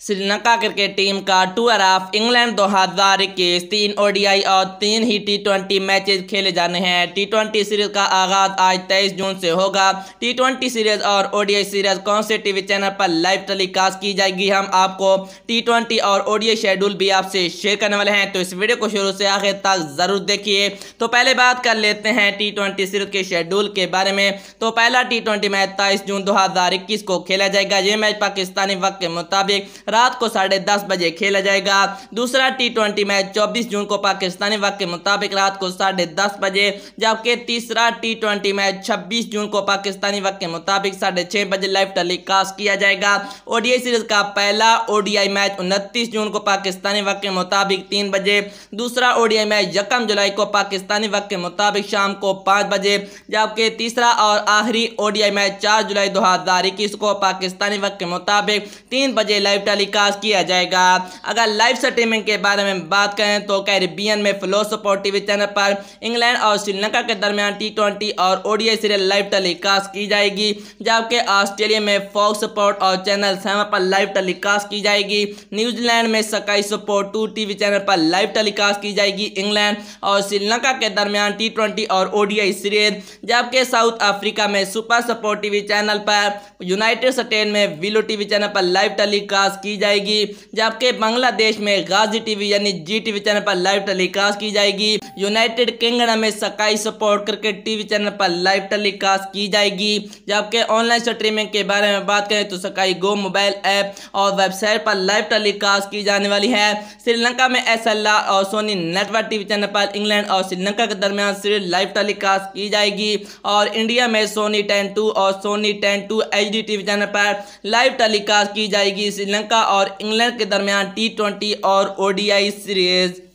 Sri Lanka cricket team का tour of England 2021 3 ODI और 3 ही टी20 matches खेले जाने हैं। टी20 सीरीज का आगाज आज 23 जून से होगा। टी20 सीरीज और ओडीआई सीरीज कौन से टीवी चैनल पर लाइव टेलीकास्ट की जाएगी, हम आपको टी20 और ओडीआई शेड्यूल भी आपसे शेयर करने वाले हैं, तो इस वीडियो को शुरू से आखिर तक जरूर देखिए। तो पहले बात कर लेते हैं टी20 सीरीज के शेड्यूल के बारे में। तो पहला टी20 मैच 23 जून 2021 को खेला जाएगा। ये मैच पाकिस्तानी वक्त के मुताबिक रात को 10:30 बजे खेला जाएगा। दूसरा टी20 मैच 24 जून को पाकिस्तानी वक्त के मुताबिक रात को 10:30 बजे, जबकि तीसरा टी20 मैच 26 जून को पाकिस्तानी वक्त के मुताबिक 6:30 बजे लाइव टेलीकास्ट किया जाएगा। ओडीआई सीरीज का पहला ओडीआई मैच 29 जून को पाकिस्तानी वक्त के मुताबिक 3 बजे, दूसरा ओडीआई मैच 1 जुलाई को पाकिस्तानी वक्त के मुताबिक शाम को 5 बजे, जबकि तीसरा और आखिरी ओडीआई मैच 4 जुलाई 2021 को पाकिस्तानी वक्त के मुताबिक 3 बजे लाइव टेलीकास्ट किया जाएगा। अगर लाइव स्ट्रीमिंग के बारे में बात करें तो कैरिबियन में फ्लो स्पोर्ट टीवी चैनल पर इंग्लैंड और श्रीलंका के दरमियान टी20 और ओडीआई सीरीज लाइव टेलीकास्ट की जाएगी, जबकि ऑस्ट्रेलिया में फॉक्स स्पोर्ट और चैनल 7 पर लाइव टेलीकास्ट की जाएगी। न्यूजीलैंड में स्काई स्पोर्ट 2 टीवी चैनल पर लाइव टेलीकास्ट की जाएगी इंग्लैंड और श्रीलंका के दरमियान टी20 और ओडीआई सीरीज, जबकि साउथ अफ्रीका में सुपर स्पोर्ट टीवी चैनल पर, यूनाइटेड स्टेट में विलो टीवी चैनल पर लाइव टेलीकास्ट की जाएगी, जबकि बांग्लादेश में गाजी टीवी यानी जी टीवी चैनल पर लाइव टेलीकास्ट की जाएगी। यूनाइटेड किंगडम में Sky Sport cricket TV channel पर लाइव टेलीकास्ट की जाएगी। जबकि ऑनलाइन स्ट्रीमिंग के बारे में बात करें तो स्काई गो मोबाइल ऐप और वेबसाइट पर लाइव टेलीकास्ट की जाने वाली है। श्रीलंका में एसएलआर और सोनी नेटवर्क टीवी चैनल पर इंग्लैंड और श्रीलंका के दरमियान सीरीज लाइव टेलीकास्ट की जाएगी और इंडिया में सोनी 10-2 और सोनी 10-2 HD टीवी चैनल पर लाइव टेलीकास्ट की जाएगी श्रीलंका और इंग्लैंड के दरमियान टी20 और ओडीआई सीरीज।